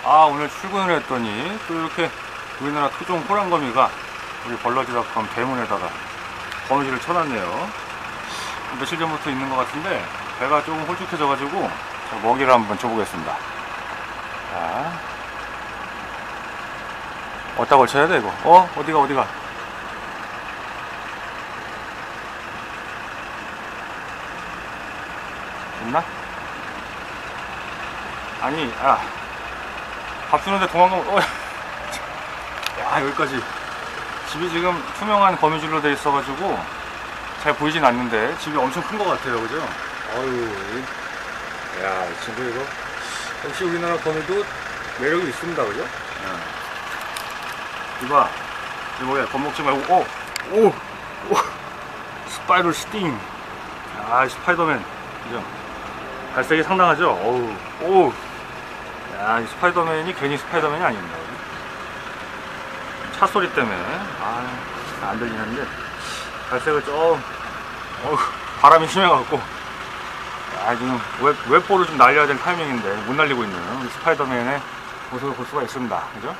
오늘 출근을 했더니 또 이렇게 우리나라 토종 호랑거미가 우리 벌러지닷컴 대문에다가 거미줄을 쳐놨네요. 며칠 전부터 있는 것 같은데 배가 조금 홀쭉해져 가지고 먹이를 한번 줘보겠습니다. 자, 어디다 걸쳐야 돼 이거? 어디가 됐나? 아니, 밥 주는데 도망가면, 여기까지. 집이 지금 투명한 거미줄로 되어 있어가지고 잘 보이진 않는데 집이 엄청 큰 것 같아요, 그죠? 이 친구 이거 역시 우리나라 거미도 매력이 있습니다, 그죠? 이봐, 이거 뭐야? 겁먹지 말고, 스파이더 스팅. 스파이더맨, 그죠? 발색이 상당하죠? 이 스파이더맨이 괜히 스파이더맨이 아닙니다. 차 소리 때문에 안 들리는데 발색을 좀 바람이 심해갖고 지금 웹보를 좀 날려야 될 타이밍인데 못 날리고 있는 우리 스파이더맨의 모습을 볼 수가 있습니다. 그죠?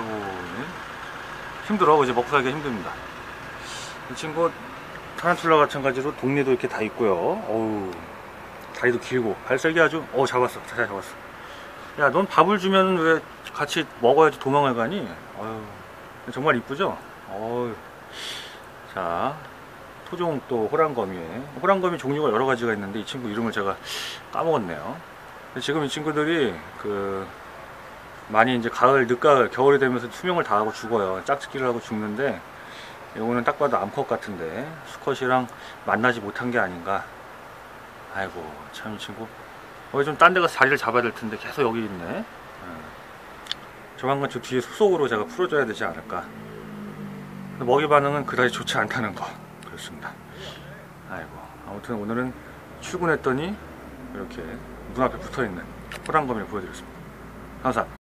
힘들어. 그죠? 먹고 살기가 힘듭니다. 이 친구 타란툴라 마찬가지로 동네도 이렇게 다 있고요. 다리도 길고 발색이 아주 잡았어. 잘 잡았어. 야, 넌 밥을 주면 왜 같이 먹어야지 도망을 가니? 정말 이쁘죠? 자, 토종 또 호랑거미 종류가 여러 가지가 있는데 이 친구 이름을 제가 까먹었네요. 지금 이 친구들이 많이 이제 가을, 늦가을, 겨울이 되면서 수명을 다하고 죽어요. 짝짓기를 하고 죽는데 이거는 딱 봐도 암컷 같은데 수컷이랑 만나지 못한 게 아닌가. 참 이 친구 좀 딴 데 가서 자리를 잡아야 될 텐데 계속 여기 있네. 조만간 저 뒤에 수속으로 제가 풀어줘야 되지 않을까. 먹이 반응은 그다지 좋지 않다는 거. 그렇습니다. 아무튼 오늘은 출근했더니 이렇게 눈앞에 붙어있는 호랑거미를 보여드렸습니다. 감사합니다.